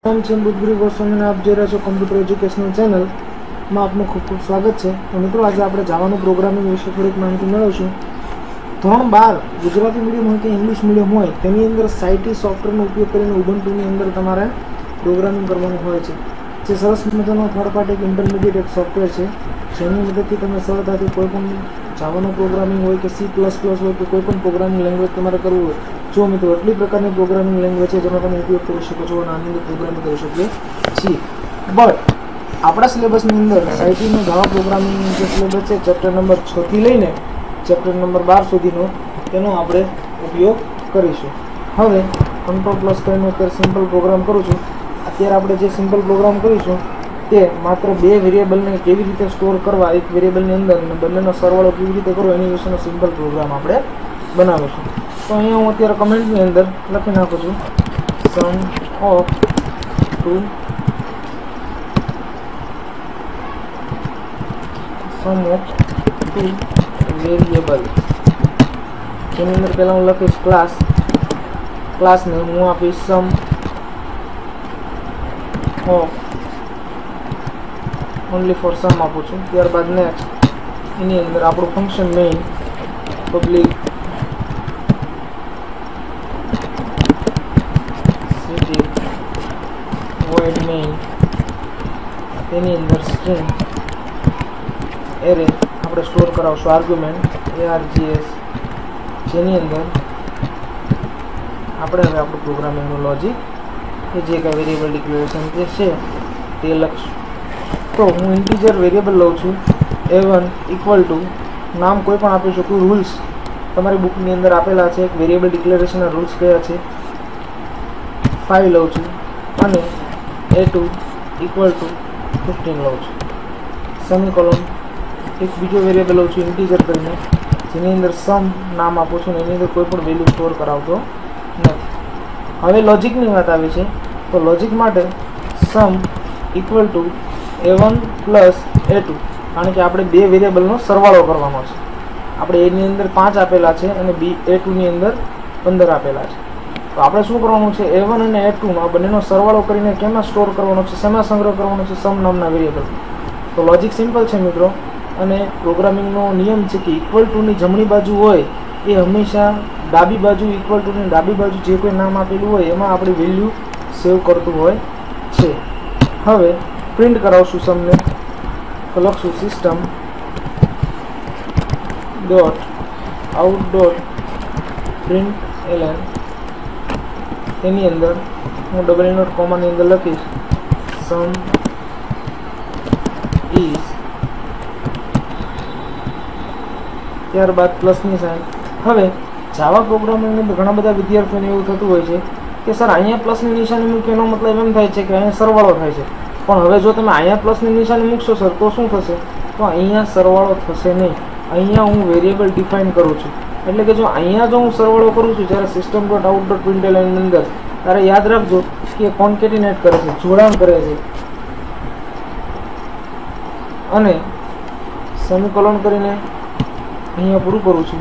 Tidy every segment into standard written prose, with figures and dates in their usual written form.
नाम है अमृतगिरी गोस्वामी आप जो रहो कम्प्यूटर एज्युकेशनल चैनल में आपનું खूब खूब स्वागत है। तो मित्रों आज आप जावा प्रोग्रामिंग विषय थोड़ी माहिती मेळवीशुं। धोरण 12 गुजराती मीडियम हो कि इंग्लिश मीडियम हो तेनी अंदर साइटी सॉफ्टवेरनो उपयोग करीने उबुंटूनी अंदर तमारे प्रोग्रामिंग करवानुं होय छे। जे सरस मजानो थर्ड पार्टी एक इंटरमीडिएट एक सॉफ्टवेर है जेनी मददथी तमे सरळताथी कोईपण जावानो प्रोग्रामिंग हो कि C++ हो कि कोईपण प्रोग्रामिंग लैंग्वेज तमारे करवुं होय जो मित्रों एटली प्रकारनी प्रोग्रामिंग लैंग्वेज है जेनो तमे उपयोग करी शको छो अने आनी अंदर प्रोग्रामिंग करी शकीए छीए। बट आपड़ा सिलेबसनी अंदर साइटीनो जावा प्रोग्रामिंग जे सिलेबस है चैप्टर नंबर 6 थी लईने चैप्टर नंबर 12 सुधीनो तेनो आपणे उपयोग करीशुं। हवे कंट्रोल प्लस करीने अत्यारे सिम्पल प्रोग्राम करूं छुं। अत्यारे आपणे जे सिम्पल प्रोग्राम करीशुं ते मात्र बे वेरिएबलने केवी रीते स्टोर करवा एक वेरिएबलनी अंदर बंनेनो सरवाळो केवी रीते करवो एनी विशेनो सिम्पल प्रोग्राम आपणे बनावीशुं। तो अहींया हूँ अत्यारे कमेंटनी अंदर लखी नाखुं छुं सम ऑफ टू वेरिएबल जेनी अंदर पहला हूँ लखीश क्लास ने हूँ आपीश sum of only for sum आपू छूं। त्यारबाद नेक्स्ट एनी अंदर आपणुं function main public static void main तेनी अंदर स्ट्रिंग एरे આપણે સ્ટોર કરાવશું આર્ગ્યુમેન્ટ args જેની અંદર આપણે હવે આપણું પ્રોગ્રામિંગનું લોજિક કે જે કાંઈ વેરિયેબલ ડિક્લેરેશન જે છે તે લખશું। તો હું ઇન્ટીજર વેરિયેબલ લઉં છું a1 ઇક્વલ ટુ નામ કોઈ પણ આપી શકું રૂલ્સ તમારી બુકની અંદર આપેલા છે એક વેરિયેબલ ડિક્લેરેશનના રૂલ્સ કયા છે 5 લઉં છું અને a2 ઇક્વલ ટુ 15 લઉં છું સેમિકોલોન एक बीजो वेरिएबल लઉં છું इंटीजर करीने जेनी अंदर सम नाम आपું છું एनी अंदर कोईपण वेल्यू स्टोर करावतो नहीं। हवे लॉजिकनी वात आवी छे तो लॉजिक माटे sum equal to a1 plus a2 कारण के आपणे बे वेरिएबलनो सरवाळो करवानो छे। आपणे a ની अंदर 5 आपेला छे अने a2 ની अंदर 15 आपेला छे तो आपणे शुं करवानुं छे a1 अने a2 नो बंनेनो सरवाळो करीने केमां स्टोर करवानो छे शेमां संग्रह करवानो छे सम नामना वेरिएबल। तो लॉजिक सिम्पल छे मित्रों અને પ્રોગ્રામિંગનો નિયમ છે કે ઇક્વલ ટુની જમણી બાજુ હોય એ હંમેશા ડાબી બાજુ ઇક્વલ ટુની ડાબી બાજુ જે કોઈ નામ આપેલું હોય એમાં આપણી વેલ્યુ સેવ કરતું હોય છે। હવે પ્રિન્ટ કરાવશું સમને તો લખશું system dot out dot print LN એની અંદર હું ડબલ નોટ કોમાની અંદર લખીશ સમ ઇઝ ત્યારબાદ પ્લસની સાઇન। હવે જાવા પ્રોગ્રામિંગની અંદર ઘણા બધા વિદ્યાર્થીઓને એવું થતું હોય છે કે સર અહીંયા પ્લસની નિશાની મૂકી એનો મતલબ એમ થાય છે કે અહીંયા સરવાળો થાય છે પણ હવે જો તમે અહીંયા પ્લસની નિશાની મૂકશો સર તો શું થશે તો અહીંયા સરવાળો થશે નહીં। અહીંયા હું વેરિયેબલ ડિફાઇન કરું છું એટલે કે જો અહીંયા જો હું સરવાળો કરું છું જ્યારે સિસ્ટમ ડોટ આઉટ ડોટ પ્રિન્ટલની અંદર ત્યારે યાદ રાખજો કે કોન્કેટિનેટ કરે છે જોડાણ કરે છે અને સેમિકોલોન કરીને अहींया पूरुं करूँ छूँ।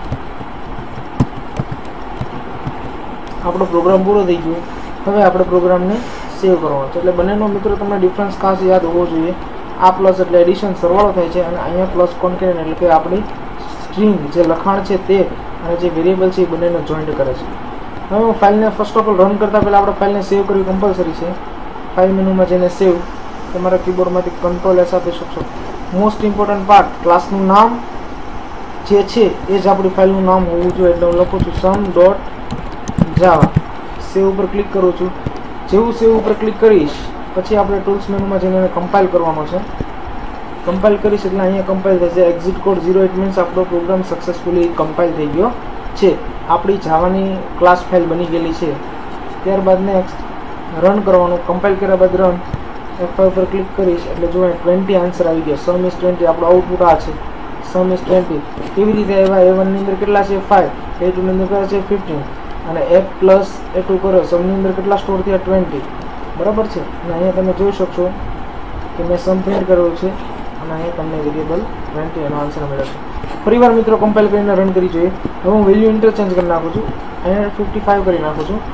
आपणो प्रोग्राम पूरो थई गयो। हवे आपणे प्रोग्रामने सेव करवानो छे। एटले बंनेनो मित्रों तमने डिफरन्स खास याद होवो जोईए। आ प्लस एटले एडिशन सरवाळो थाय छे अने अहींया प्लस कॉन्केटेनेट एटले के आपणी स्ट्रिंग जे लखाण छे ते अने जे वेरिएबल छे ए बंनेने जॉइंट करे छे। हवे हूँ फाइलने फर्स्ट ऑफ ऑल रन करता पहेला आपणे फाइलने सेव करवी कम्पलसरी छे। फाइल मेनुमां जईने सेव तमारा कीबोर्डमांथी कंट्रोल एस आपी शकशो। मोस्ट इम्पोर्टન્ટ पार्ट क्लासनुं नाम जे छे ए ज आपणी फाइलनुं नाम होवुं जोईए એટલે હું લખું છું sum dot java સેવ ઉપર ક્લિક કરું છું। જેવું સેવ ઉપર ક્લિક કરીશ પછી આપણે ટૂલ્સ મેનુમાં જઈને એને કમ્પાઇલ કરવાનો છે। કમ્પાઇલ કરીશ એટલે અહીંયા કમ્પાઇલ થશે એક્ઝિટ કોડ 08 મીન્સ આપણો પ્રોગ્રામ સક્સેસફુલી કમ્પાઇલ થઈ ગયો છે। આપણી જાવાની ક્લાસ ફાઇલ બની ગયેલી છે। ત્યારબાદ નેક્સ્ટ રન કરવાનું। કમ્પાઇલ કર્યા બાદ રન F5 પર ક્લિક કરીશ એટલે જો 20 આન્સર આવી ગયો। સમ ઇઝ 20 આપણો આઉટપુટ આ છે सम इज 20 केवी रीते आव्या a1 ની અંદર કેટલા છે 5 a2 ની અંદર કેટલા છે 15 અને a પ્લસ a2 કરો સમ ની અંદર કેટલા સ્ટોર થયા 20 બરાબર છે। અને અહીંયા તમે જોઈ શકશો કે મેં સમ પ્રિન્ટ કર્યો છે અને અહીંયા તમને વેરિયેબલ 20 એનો આન્સર મળ્યો છે। ફરીવાર મિત્રો કમ્પાઇલ કરીને રન કરી જોઈએ। હવે હું વેલ્યુ ઇન્ટરચેન્જ કરી નાખું છું અહીંયા 55 કરી નાખું છું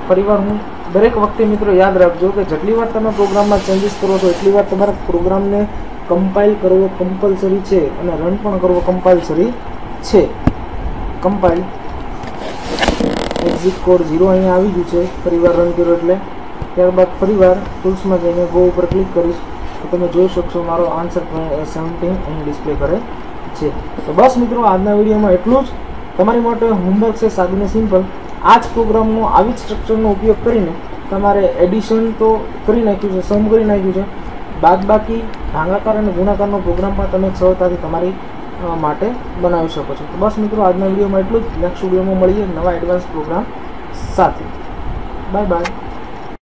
ફરીવાર હું દરેક વખતે મિત્રો યાદ રાખજો કે જેટલી વાર તમે પ્રોગ્રામમાં ચેન્જીસ કરો છો એટલી વાર તમારે પ્રોગ્રામને કમ્પાઇલ કરવો કમ્પલસરી છે અને રન પણ કરવો કમ્પલસરી છે. કમ્પાઇલ એક્ઝિટ કોડ 0 અહીંયા આવી ગયું છે ફરીવાર રન કર્યો એટલે. ત્યારબાદ ફરીવાર ટૂલ્સમાં જઈને ગો ઉપર ક્લિક કરીશ તો તમે જોઈ શકશો મારો આન્સર 17 અહીં ડિસ્પ્લે કરે છે. તો બસ મિત્રો આજના વિડીયોમાં એટલું જ. તમારી માટે હોમવર્ક છે સાદું ને સિમ્પલ. આ જ પ્રોગ્રામનો આવી જ સ્ટ્રક્ચરનો ઉપયોગ કરીને તમારે એડિશન તો કરી નાખ્યું છે, સમ કરી નાખ્યું છે, બાદબાકી ભાગાકાર અને ગુણાકારનો પ્રોગ્રામ પણ તમે સરળતાથી તમારી માટે બનાવી શકો છો. તો બસ મિત્રો આજના વિડીયોમાં એટલું જ. નેક્સ્ટ વિડીયોમાં મળીએ નવા એડવાન્સ પ્રોગ્રામ સાથે. Bye by.